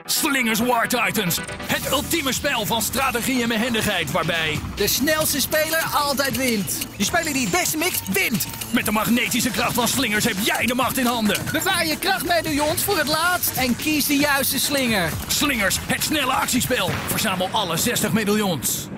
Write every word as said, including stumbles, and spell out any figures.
Slingers War Titans. Het ultieme spel van strategie en behendigheid waarbij de snelste speler altijd wint. De speler die het beste mixt, wint. Met de magnetische kracht van slingers heb jij de macht in handen. Bewaar je krachtmedaillons voor het laatst en kies de juiste slinger. Slingers, het snelle actiespel. Verzamel alle zestig medaillons.